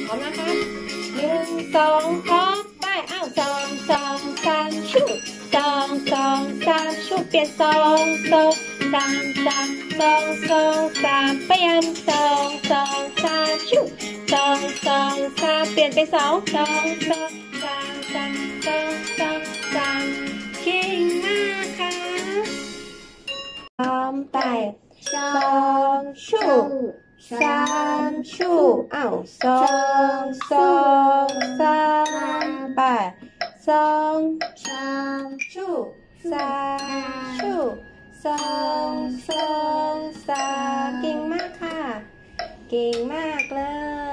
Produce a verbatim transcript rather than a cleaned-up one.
ร้อมนะคะหนึ่งสองพร้อมไปอ้าวสองสองสามชุดสองสองสามชุดเปลี่ยนสองสองสามสามสองสองสามเปลี่ยนสองสองสามชุดสองสองสามเปลี่ยนเป็นสองสองสองสามสามสองสองสามเก่งมากค่ะพร้อมไปสองชุดสามชูอ้าวสองสองสามไปสองสามชูสามชูสองสองสามเก่งมากค่ะเก่งมากเลย